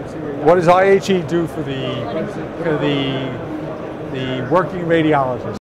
What does IHE do for the working radiologist?